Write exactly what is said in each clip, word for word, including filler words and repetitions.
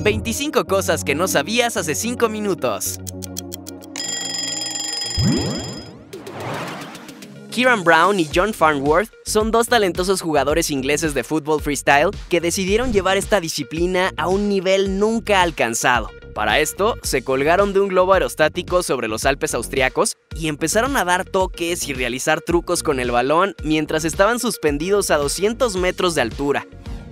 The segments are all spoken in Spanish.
veinticinco cosas que no sabías hace cinco minutos. Kieran Brown y John Farnworth son dos talentosos jugadores ingleses de fútbol freestyle que decidieron llevar esta disciplina a un nivel nunca alcanzado. Para esto, se colgaron de un globo aerostático sobre los Alpes austriacos y empezaron a dar toques y realizar trucos con el balón mientras estaban suspendidos a doscientos metros de altura.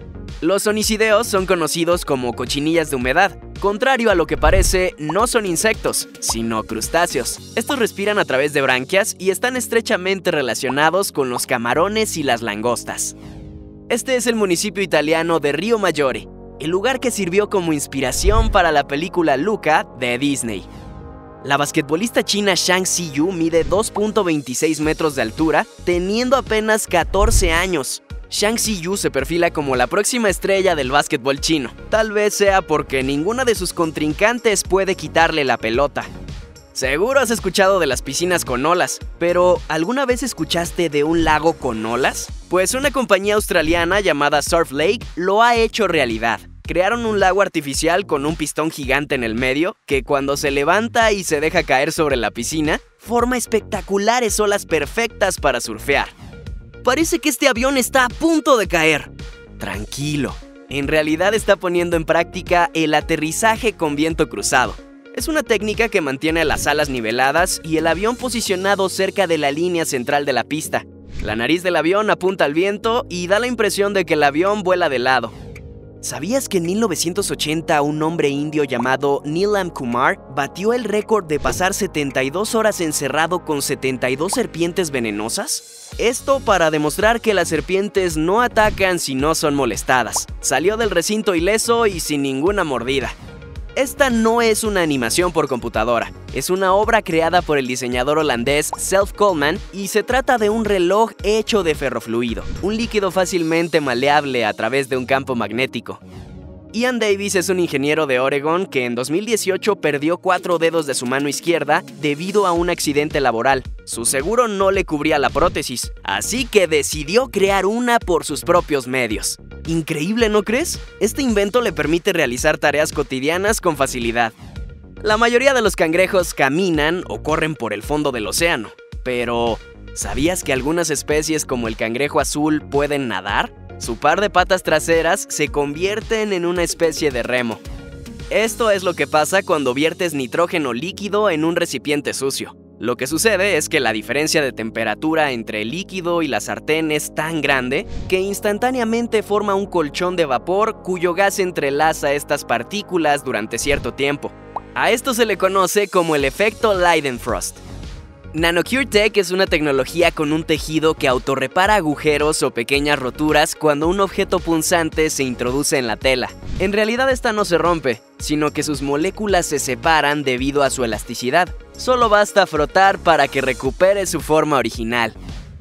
Los onicideos son conocidos como cochinillas de humedad. Contrario a lo que parece, no son insectos, sino crustáceos. Estos respiran a través de branquias y están estrechamente relacionados con los camarones y las langostas. Este es el municipio italiano de Rio Maggiore, el lugar que sirvió como inspiración para la película Luca de Disney. La basquetbolista china Zhang Ziyu mide dos punto veintiséis metros de altura, teniendo apenas catorce años. Zhang Ziyu se perfila como la próxima estrella del básquetbol chino. Tal vez sea porque ninguna de sus contrincantes puede quitarle la pelota. Seguro has escuchado de las piscinas con olas, pero ¿alguna vez escuchaste de un lago con olas? Pues una compañía australiana llamada Surf Lake lo ha hecho realidad. Crearon un lago artificial con un pistón gigante en el medio, que cuando se levanta y se deja caer sobre la piscina, forma espectaculares olas perfectas para surfear. Parece que este avión está a punto de caer. Tranquilo, en realidad está poniendo en práctica el aterrizaje con viento cruzado. Es una técnica que mantiene las alas niveladas y el avión posicionado cerca de la línea central de la pista. La nariz del avión apunta al viento y da la impresión de que el avión vuela de lado. ¿Sabías que en mil novecientos ochenta un hombre indio llamado Neelam Kumar batió el récord de pasar setenta y dos horas encerrado con setenta y dos serpientes venenosas? Esto para demostrar que las serpientes no atacan si no son molestadas. Salió del recinto ileso y sin ninguna mordida. Esta no es una animación por computadora, es una obra creada por el diseñador holandés Self Coleman y se trata de un reloj hecho de ferrofluido, un líquido fácilmente maleable a través de un campo magnético. Ian Davis es un ingeniero de Oregon que en dos mil dieciocho perdió cuatro dedos de su mano izquierda debido a un accidente laboral. Su seguro no le cubría la prótesis, así que decidió crear una por sus propios medios. Increíble, ¿no crees? Este invento le permite realizar tareas cotidianas con facilidad. La mayoría de los cangrejos caminan o corren por el fondo del océano, pero ¿sabías que algunas especies como el cangrejo azul pueden nadar? Su par de patas traseras se convierten en una especie de remo. Esto es lo que pasa cuando viertes nitrógeno líquido en un recipiente sucio. Lo que sucede es que la diferencia de temperatura entre el líquido y la sartén es tan grande que instantáneamente forma un colchón de vapor cuyo gas entrelaza estas partículas durante cierto tiempo. A esto se le conoce como el efecto Leidenfrost. Nanocure Tech es una tecnología con un tejido que autorrepara agujeros o pequeñas roturas cuando un objeto punzante se introduce en la tela. En realidad esta no se rompe, sino que sus moléculas se separan debido a su elasticidad. Solo basta frotar para que recupere su forma original.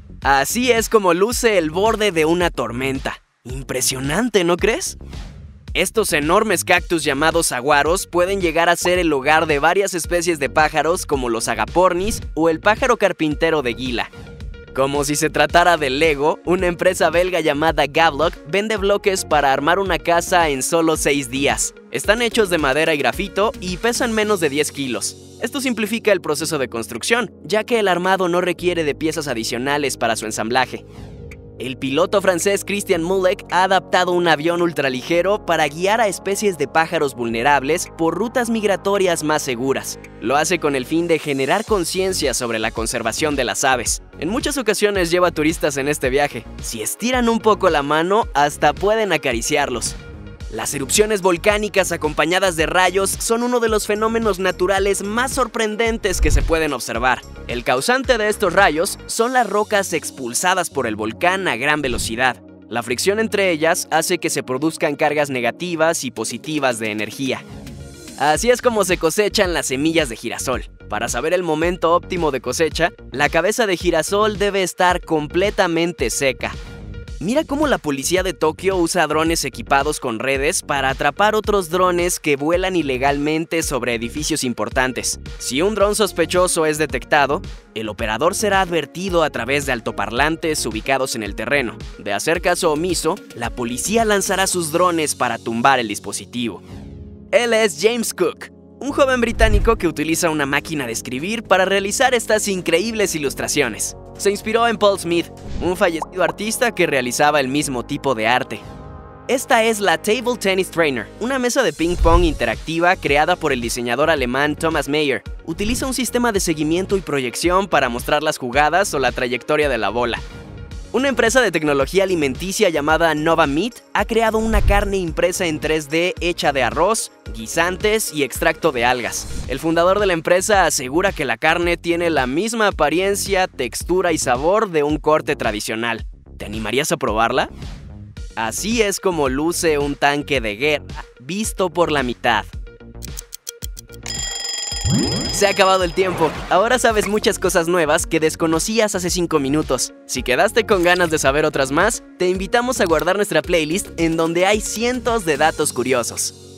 Así es como luce el borde de una tormenta. Impresionante, ¿no crees? Estos enormes cactus llamados saguaros pueden llegar a ser el hogar de varias especies de pájaros como los agapornis o el pájaro carpintero de Gila. Como si se tratara de Lego, una empresa belga llamada Gablock vende bloques para armar una casa en solo seis días. Están hechos de madera y grafito y pesan menos de diez kilos. Esto simplifica el proceso de construcción, ya que el armado no requiere de piezas adicionales para su ensamblaje. El piloto francés Christian Mulek ha adaptado un avión ultraligero para guiar a especies de pájaros vulnerables por rutas migratorias más seguras. Lo hace con el fin de generar conciencia sobre la conservación de las aves. En muchas ocasiones lleva turistas en este viaje. Si estiran un poco la mano, hasta pueden acariciarlos. Las erupciones volcánicas acompañadas de rayos son uno de los fenómenos naturales más sorprendentes que se pueden observar. El causante de estos rayos son las rocas expulsadas por el volcán a gran velocidad. La fricción entre ellas hace que se produzcan cargas negativas y positivas de energía. Así es como se cosechan las semillas de girasol. Para saber el momento óptimo de cosecha, la cabeza de girasol debe estar completamente seca. Mira cómo la policía de Tokio usa drones equipados con redes para atrapar otros drones que vuelan ilegalmente sobre edificios importantes. Si un dron sospechoso es detectado, el operador será advertido a través de altoparlantes ubicados en el terreno. De hacer caso omiso, la policía lanzará sus drones para tumbar el dispositivo. Él es James Cook, un joven británico que utiliza una máquina de escribir para realizar estas increíbles ilustraciones. Se inspiró en Paul Smith, un fallecido artista que realizaba el mismo tipo de arte. Esta es la Table Tennis Trainer, una mesa de ping pong interactiva creada por el diseñador alemán Thomas Mayer. Utiliza un sistema de seguimiento y proyección para mostrar las jugadas o la trayectoria de la bola. Una empresa de tecnología alimenticia llamada Nova Meat ha creado una carne impresa en tres D hecha de arroz, guisantes y extracto de algas. El fundador de la empresa asegura que la carne tiene la misma apariencia, textura y sabor de un corte tradicional. ¿Te animarías a probarla? Así es como luce un tanque de guerra visto por la mitad. Se ha acabado el tiempo. Ahora sabes muchas cosas nuevas que desconocías hace cinco minutos. Si quedaste con ganas de saber otras más, te invitamos a guardar nuestra playlist en donde hay cientos de datos curiosos.